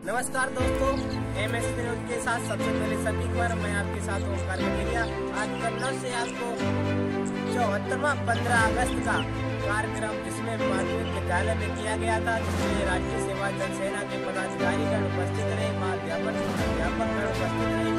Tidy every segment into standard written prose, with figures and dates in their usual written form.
नमस्कार दोस्तों, MSC news के साथ सबसे पहले सभी पर मैं आपके साथ ओमकार कटेरिया। आज कन्नौज से आपको 74वां 15 अगस्त का कार्यक्रम जिसमें माध्यमिक विद्यालय में किया गया था, जिसमें राष्ट्रीय सेवा जल सेना के पदाधिकारीगण उपस्थित रहे, अध्यापक उपस्थित रहे।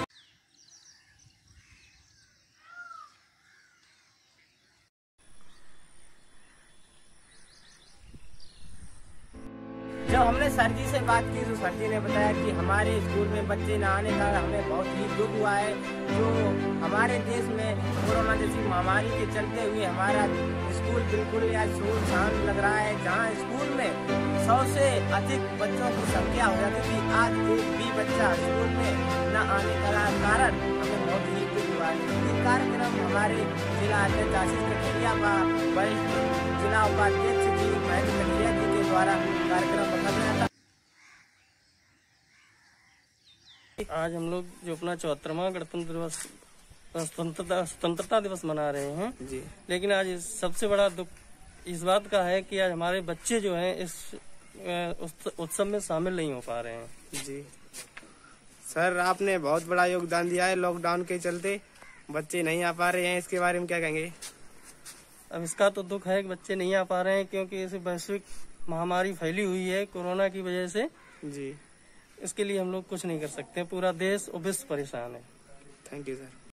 जब हमने सर जी से बात की तो सर जी ने बताया कि हमारे स्कूल में बच्चे न आने का हमें बहुत ही दुख हुआ है। जो हमारे देश में कोरोना जैसी महामारी के चलते हुए हमारा स्कूल बिल्कुल आज सुनसान लग रहा है। जहां स्कूल में 100 से अधिक बच्चों की संख्या हो जाती थी, आज एक भी बच्चा स्कूल में न आने का कारण हमें बहुत ही दुख हुआ है। ये कार्यक्रम हमारे जिला अध्यक्ष आशीष कटेरिया व वरिष्ठ जिला उपाध्यक्ष जी महेंद्र कटेरिया जी के द्वारा कार्यक्रम रखा गया था। आज हम लोग जो अपना 74वां गणतंत्र दिवस स्वतंत्रता दिवस मना रहे हैं जी, लेकिन आज सबसे बड़ा दुख इस बात का है कि आज हमारे बच्चे जो हैं इस उत्सव में शामिल नहीं हो पा रहे हैं। जी सर, आपने बहुत बड़ा योगदान दिया है। लॉकडाउन के चलते बच्चे नहीं आ पा रहे हैं, इसके बारे में क्या कहेंगे? अब इसका तो दुख है कि बच्चे नहीं आ पा रहे हैं, क्योंकि इस वैश्विक महामारी फैली हुई है कोरोना की वजह से। जी, इसके लिए हम लोग कुछ नहीं कर सकते, पूरा देश और विश्व परेशान है। Thank you sir.